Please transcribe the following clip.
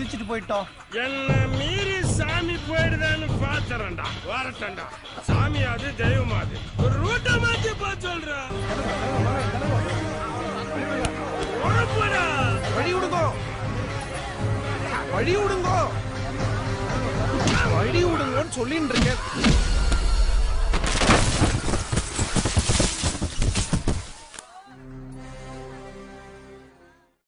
மிதிச்சிட்டு போயிட்டோம். என்ன மீறி சாமி போயிடுதான்னு பாத்துறேன்டா. வரட்டண்டா. சாமி அது தெய்வம் அது. ஒரு ரூட்ட மாத்தி பா சொல்றா. உறப்புடா. வழி விடுங்கோ. வழி விடுங்கோ. வழி விடுங்கோன்னு சொல்லிட்டு இருக்கேன்.